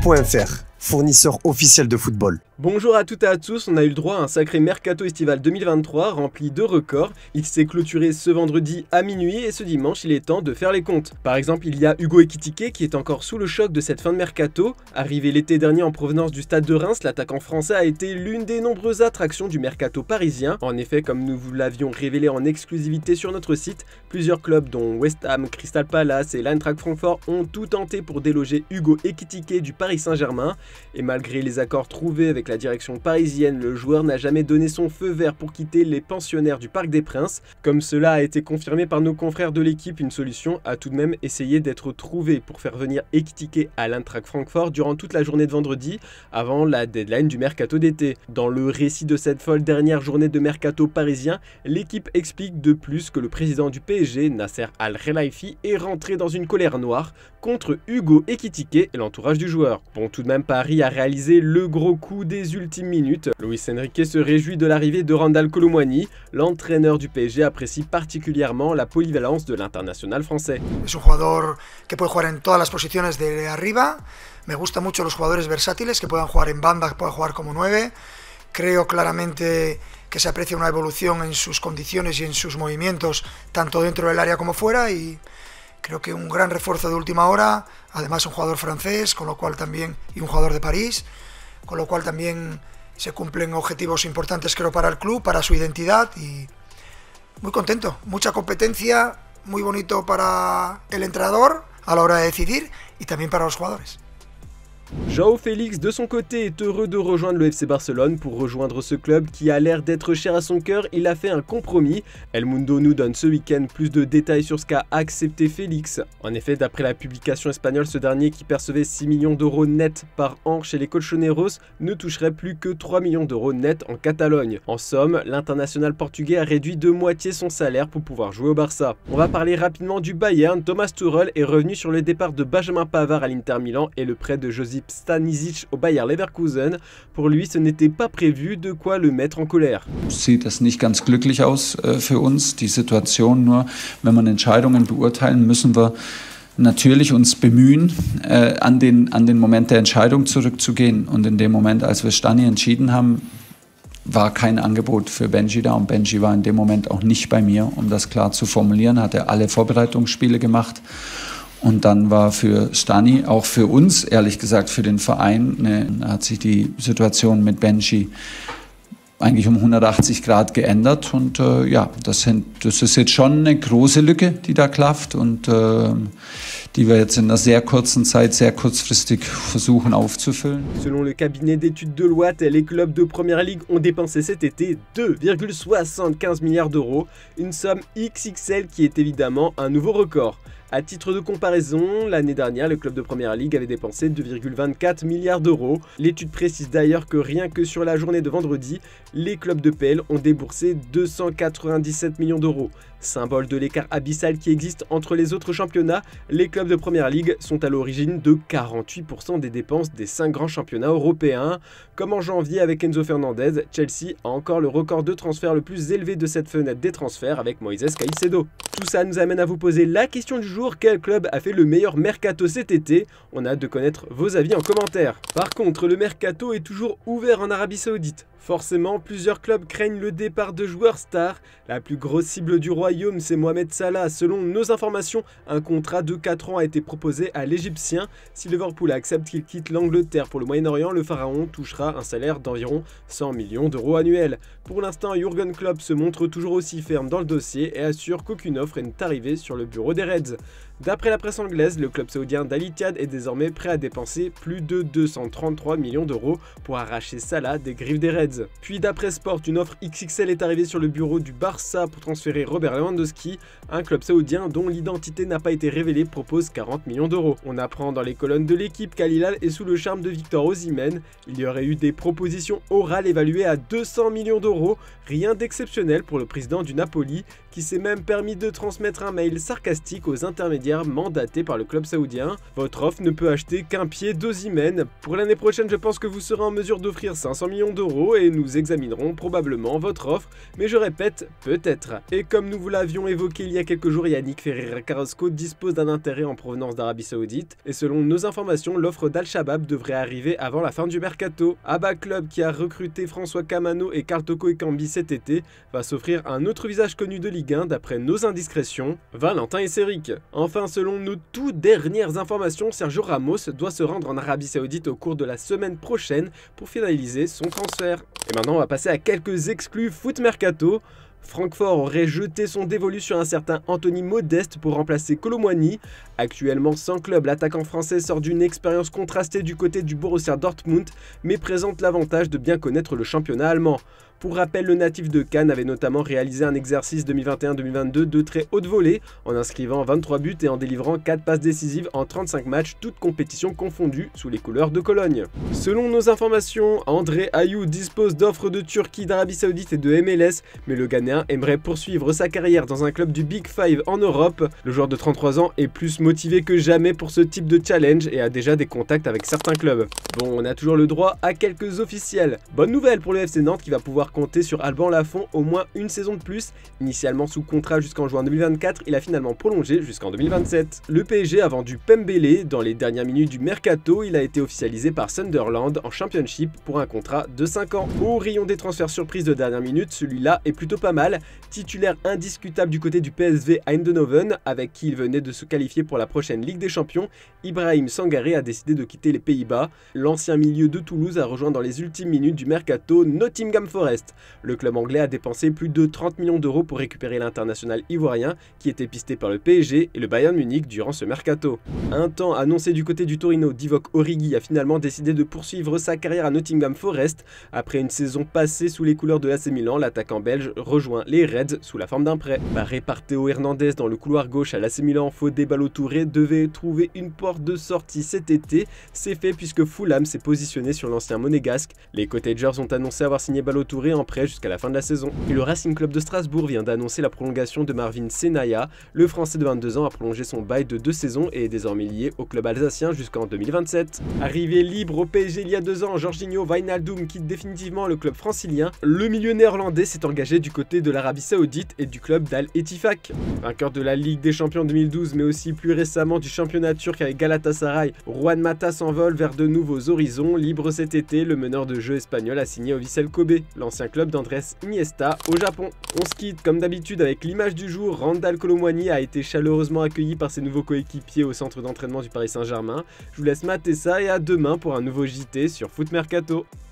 Mercato.fr, fournisseur officiel de football. Bonjour à toutes et à tous, on a eu le droit à un sacré mercato estival 2023 rempli de records. Il s'est clôturé ce vendredi à minuit et ce dimanche il est temps de faire les comptes. Par exemple, il y a Hugo Ekitike qui est encore sous le choc de cette fin de mercato. Arrivé l'été dernier en provenance du stade de Reims, l'attaquant français a été l'une des nombreuses attractions du mercato parisien. En effet, comme nous vous l'avions révélé en exclusivité sur notre site, plusieurs clubs dont West Ham, Crystal Palace et l'Eintracht Francfort ont tout tenté pour déloger Hugo Ekitike du Paris Saint-Germain. Et malgré les accords trouvés avec la direction parisienne, le joueur n'a jamais donné son feu vert pour quitter les pensionnaires du Parc des Princes. Comme cela a été confirmé par nos confrères de l'équipe, une solution a tout de même essayé d'être trouvée pour faire venir Ekitike à l'Eintracht Francfort durant toute la journée de vendredi, avant la deadline du mercato d'été. Dans le récit de cette folle dernière journée de mercato parisien, l'équipe explique de plus que le président du PSG, Nasser Al-Khelaifi, est rentré dans une colère noire contre Hugo Ekitike et l'entourage du joueur. Bon, tout de même, Paris a réalisé le gros coup des ultimes minutes. Luis Enrique se réjouit de l'arrivée de Randal Kolo Muani. L'entraîneur du PSG apprécie particulièrement la polyvalence de l'international français. Es un jugador que puede jugar en todas las posiciones de arriba. Me gustan mucho los jugadores versátiles que puedan jugar en banda, que puedan jugar como 9. Creo claramente que se aprecia una evolución en sus condiciones y en sus movimientos, tanto dentro del área como fuera, y creo que un gran refuerzo de última hora, además un jugador francés, con lo cual también, y un jugador de París, con lo cual también se cumplen objetivos importantes creo para el club, para su identidad, y muy contento, mucha competencia, muy bonito para el entrenador a la hora de decidir y también para los jugadores. João Félix, de son côté, est heureux de rejoindre le FC Barcelone. Pour rejoindre ce club qui a l'air d'être cher à son cœur, il a fait un compromis. El Mundo nous donne ce week-end plus de détails sur ce qu'a accepté Félix. En effet, d'après la publication espagnole, ce dernier qui percevait 6 millions d'euros net par an chez les Colchoneros ne toucherait plus que 3 millions d'euros net en Catalogne. En somme, l'international portugais a réduit de moitié son salaire pour pouvoir jouer au Barça. On va parler rapidement du Bayern. Thomas Tuchel est revenu sur le départ de Benjamin Pavard à l'Inter Milan et le prêt de Josip Stanisic au Bayer Leverkusen. Pour lui, ce n'était pas prévu, de quoi le mettre en colère. Sieht das nicht ganz glücklich aus für uns, die Situation. Nur wenn man Entscheidungen beurteilen, müssen wir natürlich uns bemühen, an den Moment der Entscheidung zurückzugehen. Und in dem Moment, als wir Stani entschieden haben, war kein Angebot für Benji da und Benji war in dem Moment auch nicht bei mir, um das klar zu formulieren, hat er alle Vorbereitungsspiele gemacht. Und dann war für Stani, auch für uns, ehrlich gesagt, für den Verein, hat sich die Situation mit Benji eigentlich um 180 Grad geändert. Und ja, das ist jetzt schon eine große Lücke, die da klafft und die wir jetzt in einer sehr kurzen Zeit, sehr kurzfristig versuchen aufzufüllen. Selon le cabinet d'études Deloitte, les clubs de Première Ligue ont dépensé cet été 2,75 milliards d'euros, une somme XXL qui est évidemment un nouveau record. À titre de comparaison, l'année dernière, le club de Première Ligue avait dépensé 2,24 milliards d'euros. L'étude précise d'ailleurs que rien que sur la journée de vendredi, les clubs de PL ont déboursé 297 millions d'euros. Symbole de l'écart abyssal qui existe entre les autres championnats, les clubs de Première Ligue sont à l'origine de 48% des dépenses des 5 grands championnats européens. Comme en janvier avec Enzo Fernandez, Chelsea a encore le record de transfert le plus élevé de cette fenêtre des transferts avec Moises Caicedo. Tout ça nous amène à vous poser la question du jour: quel club a fait le meilleur mercato cet été? On a hâte de connaître vos avis en commentaire. Par contre, le mercato est toujours ouvert en Arabie Saoudite. Forcément, plusieurs clubs craignent le départ de joueurs stars. La plus grosse cible du royaume, c'est Mohamed Salah. Selon nos informations, un contrat de 4 ans a été proposé à l'Égyptien. Si Liverpool accepte qu'il quitte l'Angleterre pour le Moyen-Orient, le pharaon touchera un salaire d'environ 100 millions d'euros annuels. Pour l'instant, Jürgen Klopp se montre toujours aussi ferme dans le dossier et assure qu'aucune offre n'est arrivée sur le bureau des Reds. D'après la presse anglaise, le club saoudien d'Al Ittihad est désormais prêt à dépenser plus de 233 millions d'euros pour arracher Salah des griffes des Reds. Puis d'après Sport, une offre XXL est arrivée sur le bureau du Barça pour transférer Robert Lewandowski. Un club saoudien dont l'identité n'a pas été révélée propose 40 millions d'euros. On apprend dans les colonnes de l'équipe qu'Al Hilal est sous le charme de Victor Osimhen. Il y aurait eu des propositions orales évaluées à 200 millions d'euros, rien d'exceptionnel pour le président du Napoli qui s'est même permis de transmettre un mail sarcastique aux intermédiaires mandatés par le club saoudien. Votre offre ne peut acheter qu'un pied d'Osimhen. Pour l'année prochaine, je pense que vous serez en mesure d'offrir 500 millions d'euros et nous examinerons probablement votre offre, mais je répète, peut-être. Et comme nous vous l'avions évoqué il y a quelques jours, Yannick Ferreira Carrasco dispose d'un intérêt en provenance d'Arabie Saoudite, et selon nos informations, l'offre d'Al-Shabab devrait arriver avant la fin du mercato. Abba Club, qui a recruté François Camano et Karl Toko Ekambi cet été, va s'offrir un autre visage connu de Ligue 1 d'après nos indiscrétions, Valentin Esseric. Enfin, selon nos toutes dernières informations, Sergio Ramos doit se rendre en Arabie Saoudite au cours de la semaine prochaine pour finaliser son transfert. Et maintenant, on va passer à quelques exclus foot mercato. Francfort aurait jeté son dévolu sur un certain Anthony Modeste pour remplacer Kolo Muani. Actuellement sans club, l'attaquant français sort d'une expérience contrastée du côté du Borussia Dortmund, mais présente l'avantage de bien connaître le championnat allemand. Pour rappel, le natif de Cannes avait notamment réalisé un exercice 2021-2022 de très haute volée, en inscrivant 23 buts et en délivrant 4 passes décisives en 35 matchs, toutes compétitions confondues, sous les couleurs de Cologne. Selon nos informations, André Ayou dispose d'offres de Turquie, d'Arabie Saoudite et de MLS, mais le Ghanéen aimerait poursuivre sa carrière dans un club du Big Five en Europe. Le joueur de 33 ans est plus motivé que jamais pour ce type de challenge et a déjà des contacts avec certains clubs. Bon, on a toujours le droit à quelques officiels. Bonne nouvelle pour le FC Nantes qui va pouvoir compter sur Alban Lafont au moins une saison de plus. Initialement sous contrat jusqu'en juin 2024, il a finalement prolongé jusqu'en 2027. Le PSG a vendu Pembele. Dans les dernières minutes du mercato, il a été officialisé par Sunderland en Championship pour un contrat de 5 ans. Au rayon des transferts surprises de dernière minute, celui-là est plutôt pas mal. Titulaire indiscutable du côté du PSV Eindhoven, avec qui il venait de se qualifier pour la prochaine Ligue des Champions, Ibrahim Sangaré a décidé de quitter les Pays-Bas. L'ancien milieu de Toulouse a rejoint dans les ultimes minutes du mercato Nottingham Forest. Le club anglais a dépensé plus de 30 millions d'euros pour récupérer l'international ivoirien qui était pisté par le PSG et le Bayern Munich durant ce mercato. Un temps annoncé du côté du Torino, Divock Origi a finalement décidé de poursuivre sa carrière à Nottingham Forest. Après une saison passée sous les couleurs de l'AC Milan, l'attaquant belge rejoint les Reds sous la forme d'un prêt. Barré par Théo Hernandez dans le couloir gauche à l'AC Milan, Fodé Ballo-Touré devait trouver une porte de sortie cet été. C'est fait puisque Fulham s'est positionné sur l'ancien monégasque. Les Cottagers ont annoncé avoir signé Ballo-Touré en prêt jusqu'à la fin de la saison. Et le Racing Club de Strasbourg vient d'annoncer la prolongation de Marvin Senaya. Le Français de 22 ans a prolongé son bail de 2 saisons et est désormais lié au club alsacien jusqu'en 2027. Arrivé libre au PSG il y a 2 ans, Jorginho Wijnaldum quitte définitivement le club francilien. Le milieu néerlandais s'est engagé du côté de l'Arabie Saoudite et du club d'Al-Ettifaq. Vainqueur de la Ligue des Champions 2012, mais aussi plus récemment du championnat turc avec Galatasaray, Juan Mata s'envole vers de nouveaux horizons. Libre cet été, le meneur de jeu espagnol a signé au Vissel Kobe, l'ancien club d'Andrés Iniesta au Japon. On se quitte comme d'habitude avec l'image du jour. Randal Kolo Muani a été chaleureusement accueilli par ses nouveaux coéquipiers au centre d'entraînement du Paris Saint-Germain. Je vous laisse mater ça et à demain pour un nouveau JT sur Foot Mercato.